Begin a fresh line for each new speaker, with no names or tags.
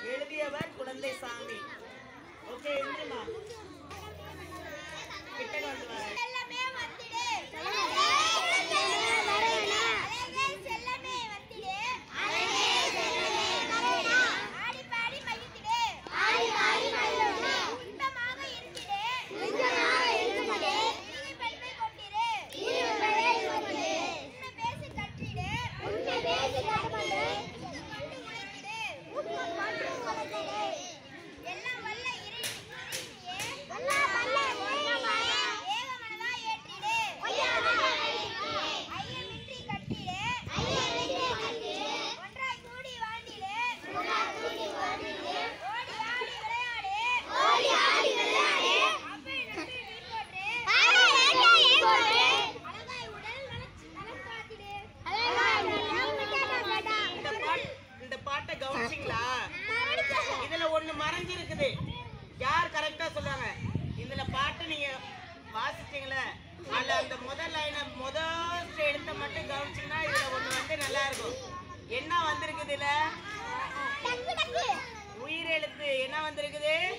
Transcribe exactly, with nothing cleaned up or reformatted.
எழுதியவர் குழந்தை சாமி. ஓகே, எழுதுமா கிட்ட வந்து வர இதுல ஒண்ணு மறைஞ்சிருக்குது. யார் கரெக்டா சொல்றாங்க? இதுல பாட்டு நீங்க வாசிச்சீங்களே, அதுல அந்த முதல் லைனை முதல் எடுத்த மட்டும் கவனிச்சீங்கன்னா இதுல ஒண்ணு வந்து நல்லா இருக்கும். என்ன வந்திருக்குது? இதுல உயிரெழுத்து என்ன வந்திருக்குது?